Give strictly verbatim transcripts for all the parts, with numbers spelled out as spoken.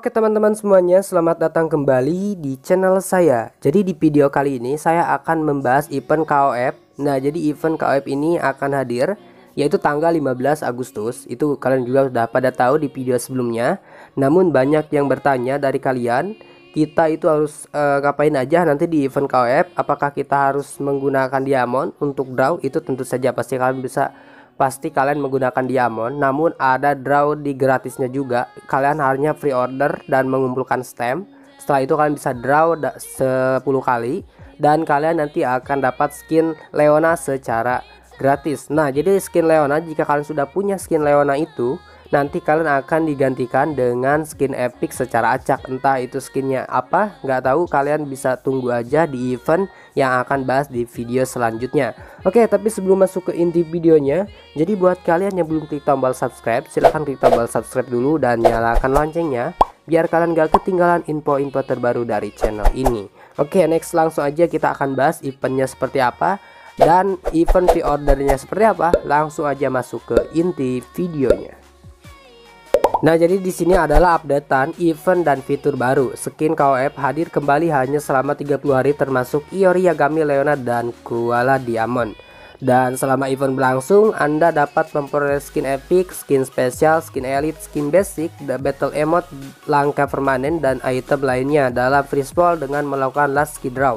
Oke teman-teman semuanya, selamat datang kembali di channel saya. Jadi di video kali ini saya akan membahas event K O F. Nah, jadi event K O F ini akan hadir yaitu tanggal lima belas Agustus. Itu kalian juga sudah pada tahu di video sebelumnya. Namun banyak yang bertanya dari kalian, kita itu harus uh, ngapain aja nanti di event K O F? Apakah kita harus menggunakan diamond untuk draw? Itu tentu saja pasti kalian bisa Pasti kalian menggunakan diamond, namun ada draw di gratisnya juga. Kalian hanya free order dan mengumpulkan stem. Setelah itu kalian bisa draw sepuluh kali dan kalian nanti akan dapat skin Leona secara gratis. Nah, jadi skin Leona, jika kalian sudah punya skin Leona itu, nanti kalian akan digantikan dengan skin epic secara acak. Entah itu skinnya apa, nggak tahu, kalian bisa tunggu aja di event yang akan bahas di video selanjutnya. Oke, tapi sebelum masuk ke inti videonya, jadi buat kalian yang belum klik tombol subscribe, silahkan klik tombol subscribe dulu dan nyalakan loncengnya biar kalian gak ketinggalan info-info terbaru dari channel ini. Oke, next langsung aja kita akan bahas eventnya seperti apa dan event pre-ordernya seperti apa. Langsung aja masuk ke inti videonya. Nah, jadi di sini adalah updatean event dan fitur baru. Skin K O F hadir kembali hanya selama tiga puluh hari, termasuk Iori Yagami Leona dan Koala Diamond. Dan selama event berlangsung, Anda dapat memperoleh skin epic, skin spesial, skin elite, skin basic, battle emote, langkah permanen, dan item lainnya dalam free spawn dengan melakukan last skin draw.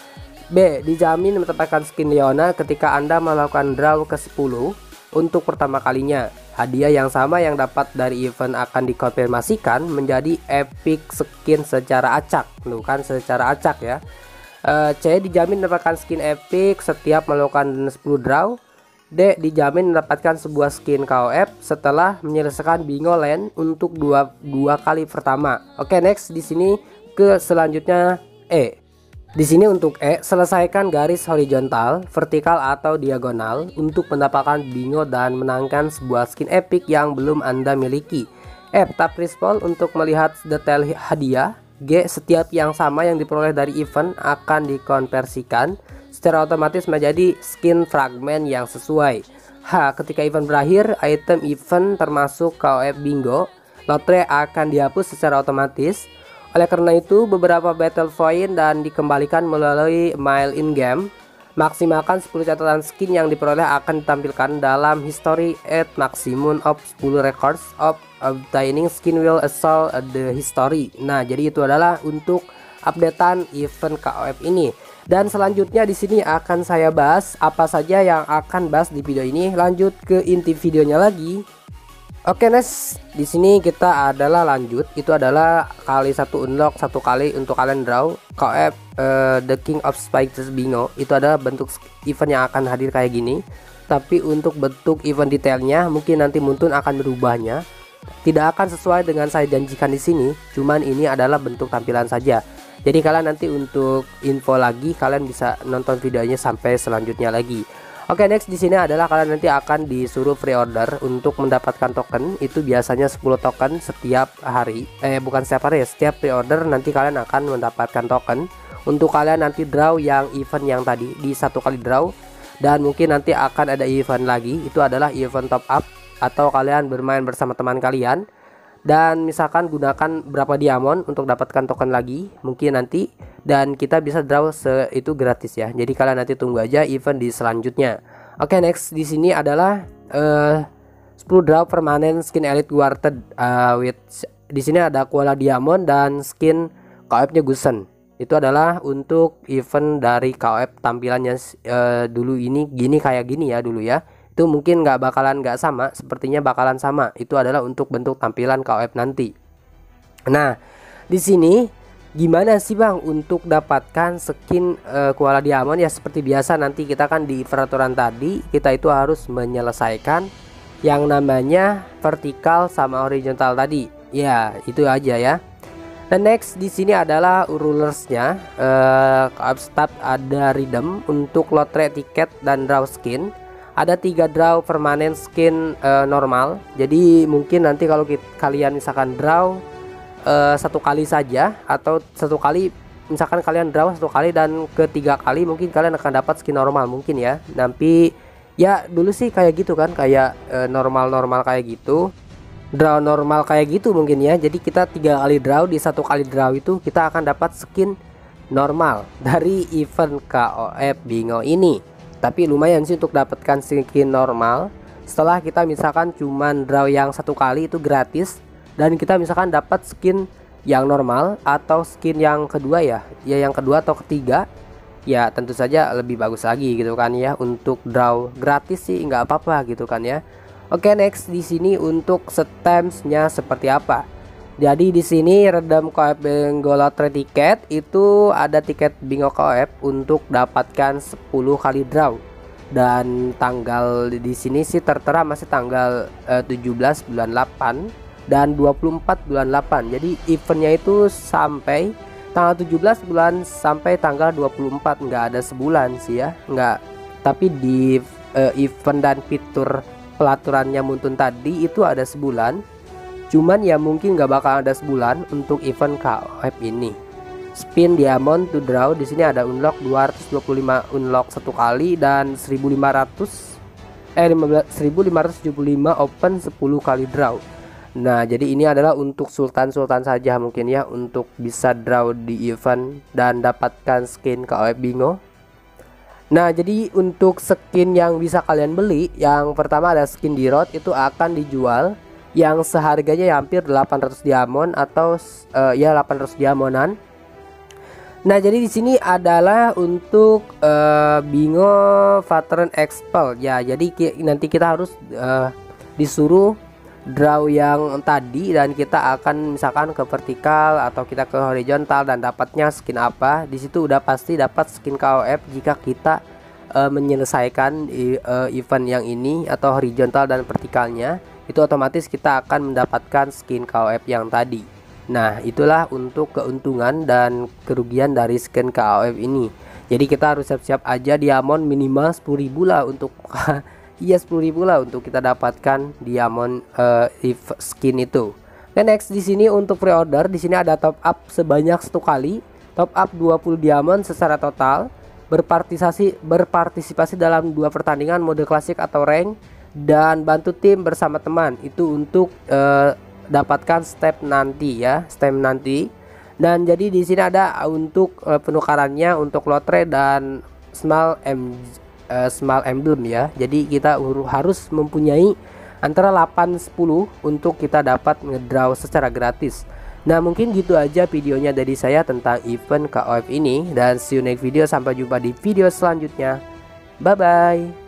B. Dijamin mendapatkan skin Leona ketika Anda melakukan draw ke sepuluh untuk pertama kalinya. Hadiah yang sama yang dapat dari event akan dikonfirmasikan menjadi epic skin secara acak. Bukan secara acak ya. uh, C. Dijamin mendapatkan skin epic setiap melakukan sepuluh draw. D. Dijamin mendapatkan sebuah skin K O F setelah menyelesaikan bingo land untuk dua, dua kali pertama. Oke, next di sini ke selanjutnya E. Di sini untuk E, selesaikan garis horizontal, vertikal atau diagonal untuk mendapatkan bingo dan menangkan sebuah skin epic yang belum Anda miliki. F, tap respawn untuk melihat detail hadiah. G, setiap yang sama yang diperoleh dari event akan dikonversikan secara otomatis menjadi skin fragment yang sesuai. H, ketika event berakhir, item event termasuk K O F bingo lotre akan dihapus secara otomatis. Oleh karena itu, beberapa battle point dan dikembalikan melalui mile in game. Maksimalkan sepuluh catatan skin yang diperoleh akan ditampilkan dalam history at maximum of sepuluh records of obtaining skin will assault the history. Nah, jadi itu adalah untuk updatean event K O F ini. Dan selanjutnya di sini akan saya bahas apa saja yang akan bahas di video ini. Lanjut ke inti videonya lagi. Oke, next di sini kita adalah lanjut, itu adalah kali satu unlock, satu kali untuk kalian draw K O F uh, The King of Spikes Bingo. Itu adalah bentuk event yang akan hadir kayak gini. Tapi untuk bentuk event detailnya mungkin nanti Muntun akan berubahnya. Tidak akan sesuai dengan saya janjikan di sini. Cuman ini adalah bentuk tampilan saja. Jadi kalian nanti untuk info lagi kalian bisa nonton videonya sampai selanjutnya lagi. Oke, next di sini adalah kalian nanti akan disuruh free order untuk mendapatkan token. Itu biasanya sepuluh token setiap hari. Eh bukan setiap hari ya, setiap free order nanti kalian akan mendapatkan token untuk kalian nanti draw yang event yang tadi di satu kali draw. Dan mungkin nanti akan ada event lagi, itu adalah event top up atau kalian bermain bersama teman kalian. Dan misalkan gunakan berapa diamond untuk dapatkan token lagi mungkin nanti, dan kita bisa draw se itu gratis ya. Jadi kalian nanti tunggu aja event di selanjutnya. Oke, next di sini adalah uh, sepuluh draw permanen skin elite guarded uh, with di sini ada Koala Diamond dan skin K O F-nya Gusen. Itu adalah untuk event dari K O F tampilannya uh, dulu ini gini kayak gini ya dulu ya. Itu mungkin nggak bakalan nggak sama, sepertinya bakalan sama. Itu adalah untuk bentuk tampilan K O F nanti. Nah, di sini gimana sih bang untuk dapatkan skin uh, Koala Diamond? Ya seperti biasa, nanti kita kan di peraturan tadi kita itu harus menyelesaikan yang namanya vertikal sama horizontal tadi. Ya itu aja ya. Dan next di sini adalah rulersnya. uh, K O F Start ada redeem untuk lotre tiket dan draw skin. Ada tiga draw permanen skin uh, normal. Jadi mungkin nanti kalau kita, kalian misalkan draw uh, satu kali saja, atau satu kali misalkan kalian draw satu kali dan ketiga kali mungkin kalian akan dapat skin normal mungkin ya. Nanti ya dulu sih kayak gitu kan, kayak uh, normal-normal kayak gitu. draw normal kayak gitu mungkin ya. Jadi kita tiga kali draw, di satu kali draw itu kita akan dapat skin normal dari event K O F Bingo ini. Tapi lumayan sih untuk dapatkan skin normal. Setelah kita misalkan cuman draw yang satu kali itu gratis, dan kita misalkan dapat skin yang normal atau skin yang kedua ya, ya yang kedua atau ketiga, ya tentu saja lebih bagus lagi gitu kan ya. Untuk draw gratis sih nggak apa-apa gitu kan ya. Oke, next di sini untuk stamps-nya seperti apa. Jadi di sini redam K O F Bingo Lottery tiket itu ada tiket Bingo K O F untuk dapatkan sepuluh kali draw. Dan tanggal di sini sih tertera masih tanggal eh, tujuh belas bulan delapan dan dua puluh empat bulan delapan. Jadi eventnya itu sampai tanggal tujuh belas bulan sampai tanggal dua puluh empat, nggak ada sebulan sih ya, nggak. Tapi di uh, event dan fitur pelaturannya Muntun tadi itu ada sebulan, cuman ya mungkin nggak bakal ada sebulan untuk event K O F ini. Spin diamond to draw, di sini ada unlock dua ratus dua puluh lima unlock satu kali dan seribu lima ratus eh seribu lima ratus tujuh puluh lima open sepuluh kali draw. Nah, jadi ini adalah untuk sultan-sultan saja mungkin ya, untuk bisa draw di event dan dapatkan skin K O F Bingo. Nah, jadi untuk skin yang bisa kalian beli, yang pertama ada skin di road, itu akan dijual yang seharganya hampir delapan ratus diamond atau uh, ya delapan ratus diamondan. Nah, jadi di sini adalah untuk uh, Bingo Veteran Expel ya. Jadi ki nanti kita harus uh, disuruh draw yang tadi, dan kita akan misalkan ke vertikal atau kita ke horizontal dan dapatnya skin apa. Di situ udah pasti dapat skin K O F jika kita uh, menyelesaikan uh, event yang ini atau horizontal dan vertikalnya, itu otomatis kita akan mendapatkan skin K O F yang tadi. Nah, itulah untuk keuntungan dan kerugian dari skin K O F ini. Jadi kita harus siap-siap aja diamond minimal sepuluh ribu lah untuk iya sepuluh ribu lah untuk kita dapatkan diamond uh, if skin itu. Dan next di sini untuk pre-order, di sini ada top up sebanyak satu kali, top up dua puluh diamond secara total, berpartisipasi berpartisipasi dalam dua pertandingan mode klasik atau rank, dan bantu tim bersama teman. Itu untuk uh, dapatkan step nanti ya, step nanti. Dan jadi di sini ada untuk uh, penukarannya untuk lotre dan small M Uh, small emblem ya. Jadi kita harus mempunyai antara delapan sepuluh untuk kita dapat ngedraw secara gratis. Nah, mungkin gitu aja videonya dari saya tentang event K O F ini, dan see you next video. Sampai jumpa di video selanjutnya. Bye bye.